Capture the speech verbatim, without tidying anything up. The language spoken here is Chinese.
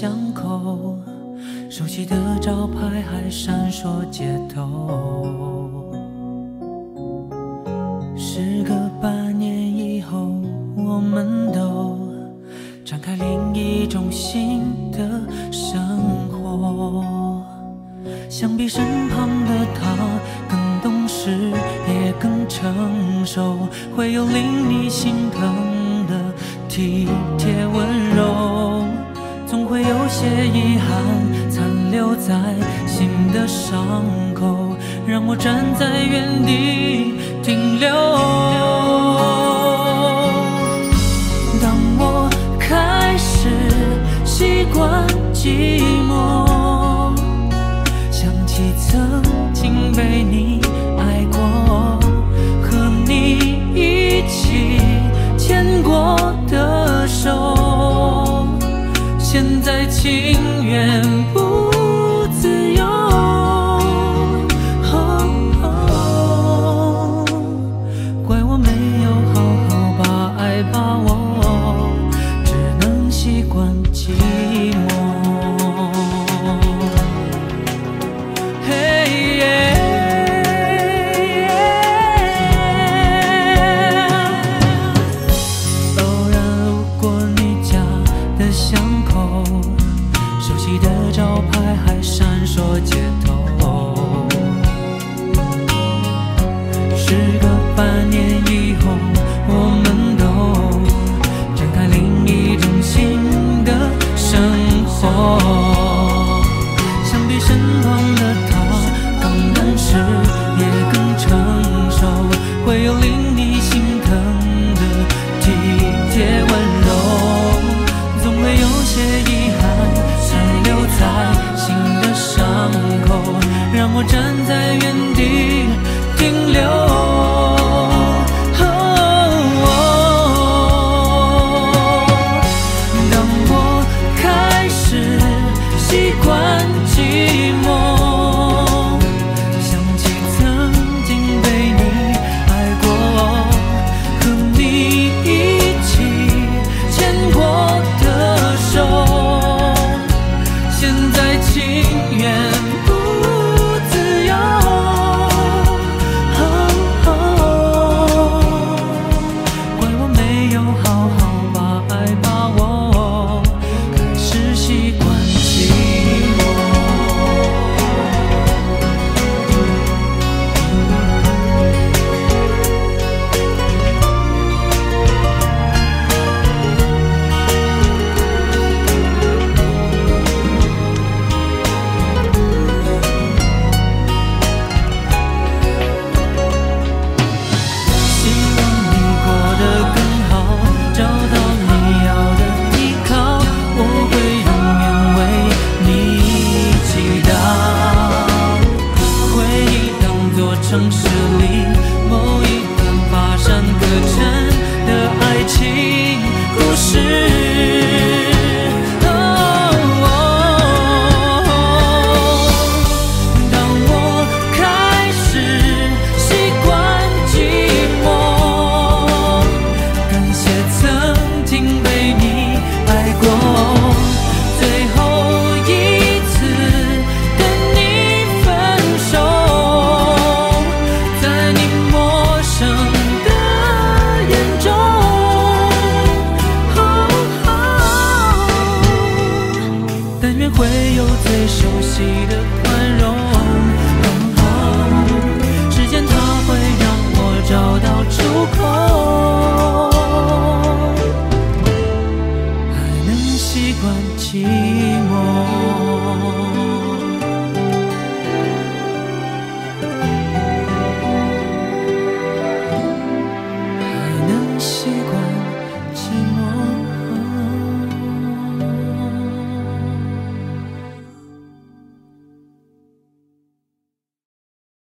巷口，熟悉的招牌还闪烁街头。时隔半年以后，我们都展开另一种新的生活。想必身旁的他更懂事，也更成熟，会有令你心疼的体贴温柔。总会有些遗憾残留在心的伤口，让我站在原地停留。当我开始习惯寂寞，想起曾经被你爱过，和你一起牵过的手，现在情愿不自由。哦哦，怪我没有好好把爱把握，只能习惯寂寞。嘿耶，偶然路过你家的巷口，熟悉的招牌还闪烁街